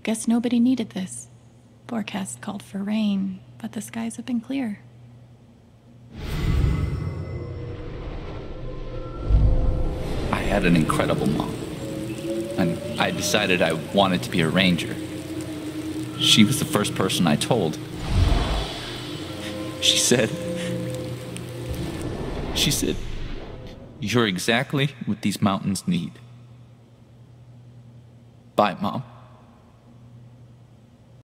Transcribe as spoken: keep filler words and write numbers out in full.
Guess nobody needed this. Forecast called for rain, but the skies have been clear. I had an incredible mom, and I decided I wanted to be a ranger. She was the first person I told. She said, she said, "You're exactly what these mountains need." Bye, Mom.